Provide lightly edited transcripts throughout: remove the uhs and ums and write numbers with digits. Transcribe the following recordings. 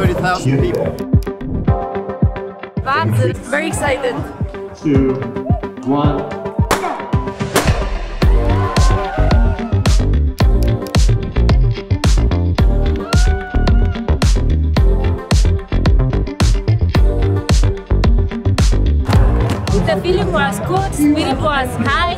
30,000 people. Wahnsinn, very excited. 2, 1. The feeling was good, spirit was high.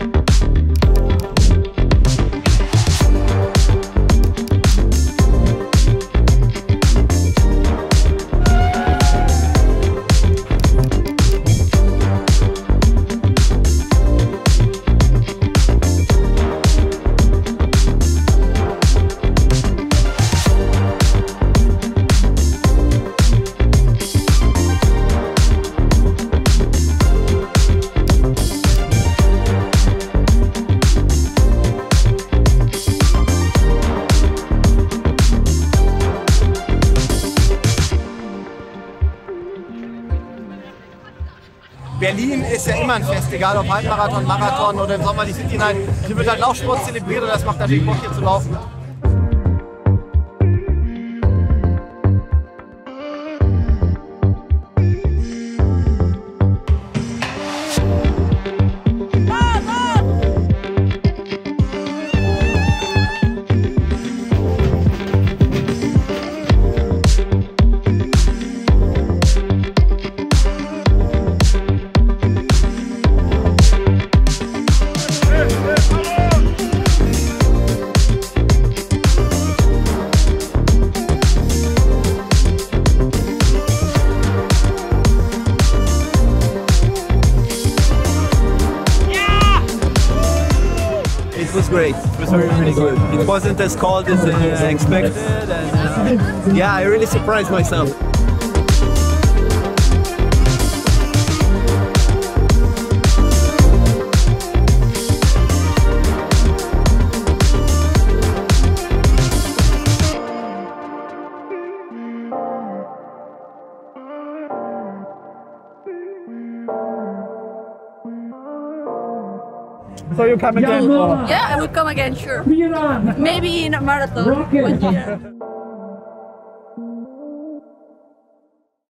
Berlin ist ja immer ein Fest, egal ob Halbmarathon, Marathon oder im Sommer die City Night. Hier wird halt Laufsport zelebriert und das macht natürlich Bock hier zu laufen. It was great. It was really good. It wasn't as cold as expected, and yeah, I really surprised myself. So you come again? Yeah, I would come again, sure. Maybe in a marathon one year.